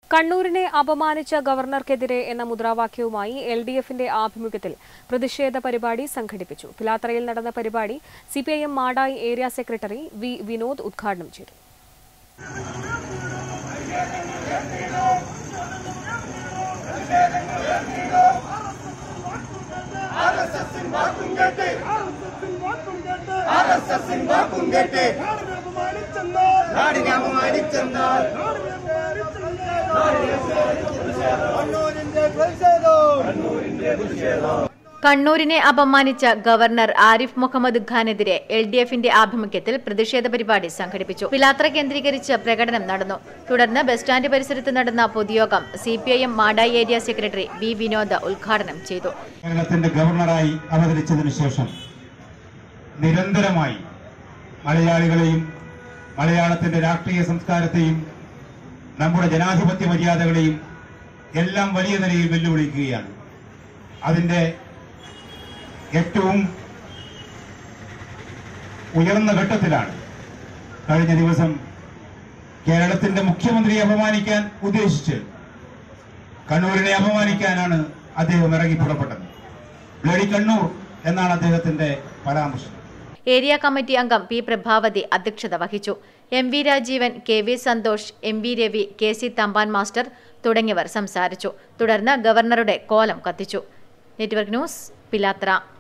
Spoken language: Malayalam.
കണ്ണൂരിനെ അപമാനിച്ച ഗവർണർക്കെതിരെ എന്ന മുദ്രാവാക്യവുമായി LDFന്റെ ആഭിമുഖ്യത്തിൽ പ്രതിഷേധ പരിപാടി സംഘടിപ്പിച്ചു. പിലാത്തറയിൽ നടന്ന പരിപാടി CPIM Madayi area secretary V Vinod ഉദ്ഘാടനം ചെയ്തു. കണ്ണൂരിനെ അപമാനിച്ച ഗവർണർ ആരിഫ് മുഹമ്മദ് ഖാനെതിരെ LDFന്റെ ആഭിമുഖ്യത്തിൽ പ്രതിഷേധ പരിപാടി സംഘടിപ്പിച്ചു. പിലാത്തറ കേന്ദ്രീകരിച്ച് പ്രകടനം നടന്നു. തുടർന്ന് ബസ് സ്റ്റാൻഡ് പരിസരത്ത് നടന്ന പൊതുയോഗം CPIM Madayi area secretary V Vinod ഉദ്ഘാടനം ചെയ്തു. കേരളത്തിന്റെ ഗവർണറായി അവതരിച്ചതിനു ശേഷം നിരന്തരമായി മലയാളികളെയും മലയാളത്തിന്റെ രാഷ്ട്രീയ സംസ്കാരത്തെയും നമ്മുടെ ജനാധിപത്യ മര്യാദകളെയും എല്ലാം വലിയ നിലയിൽ വെല്ലുവിളിക്കുകയാണ്. അതിന്റെ ഏറ്റവും ഉയർന്ന ഘട്ടത്തിലാണ് കഴിഞ്ഞ ദിവസം കേരളത്തിന്റെ മുഖ്യമന്ത്രിയെ അപമാനിക്കാൻ ഉദ്ദേശിച്ച് കണ്ണൂരിനെ അപമാനിക്കാനാണ് അദ്ദേഹം ഇറങ്ങി പുറപ്പെട്ടത്. ബ്ലഡി കണ്ണൂർ എന്നാണ് അദ്ദേഹത്തിന്റെ പരാമർശം. ഏരിയ കമ്മിറ്റി അംഗം പി പ്രഭാവതി അധ്യക്ഷത വഹിച്ചു. MV Rajeevan, KV Santhosh, MV Ravi, KC Thampan master തുടങ്ങിയവർ സംസാരിച്ചു. തുടർന്ന് ഗവർണറുടെ കോലം കത്തിച്ചു. Network news, Pilathara.